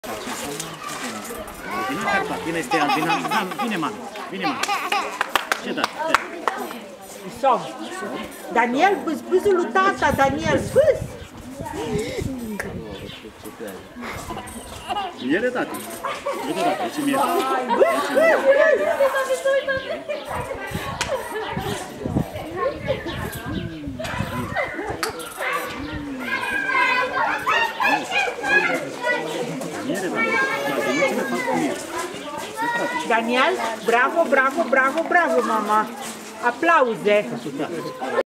Vine Stea, vine mami. Ce da? Som. Daniel, bâzbâzul lui tata, Daniel, bâz! Miere, tati. Uite, tati, aici miere. Daniel, bravo, bravo, bravo, bravo, mama. Aplauze.